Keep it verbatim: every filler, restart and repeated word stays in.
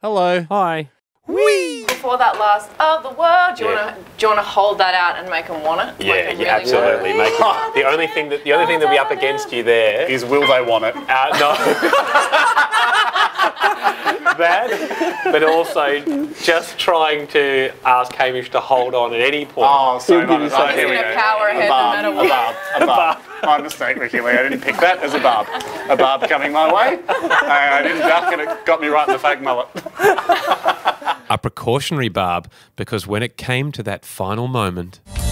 Hello. Hi. Whee! Before that last of the world, do you Yeah. want to do you want to hold that out and make them want it? Yeah, Make 'em you really absolutely want make it. The only thing that the only thing that we up against you there is Is will they want it? uh, no. That, but also just trying to ask Hamish to hold on at any point. Oh, so He'll give you nice. something. Here we He's go. gonna power ahead a no barb, matter a what. barb, a barb. My mistake, Ricki-Lee. I didn't pick that as a barb. A barb coming my way. I didn't duck and it got me right in the fake mullet. A precautionary barb, because when it came to that final moment...